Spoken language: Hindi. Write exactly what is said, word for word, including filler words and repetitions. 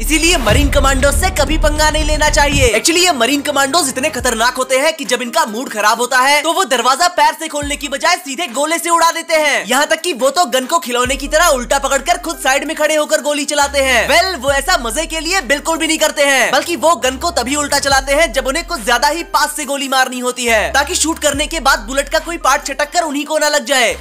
इसीलिए मरीन कमांडो से कभी पंगा नहीं लेना चाहिए। एक्चुअली ये मरीन कमांडोज इतने खतरनाक होते हैं कि जब इनका मूड खराब होता है तो वो दरवाजा पैर से खोलने की बजाय सीधे गोले से उड़ा देते हैं। यहाँ तक कि वो तो गन को खिलौने की तरह उल्टा पकड़कर खुद साइड में खड़े होकर गोली चलाते हैं। वेल वो ऐसा मजे के लिए बिल्कुल भी नहीं करते हैं, बल्कि वो गन को तभी उल्टा चलाते हैं जब उन्हें कुछ ज्यादा ही पास से गोली मारनी होती है, ताकि शूट करने के बाद बुलेट का कोई पार्ट छटक कर उन्हीं को न लग जाए।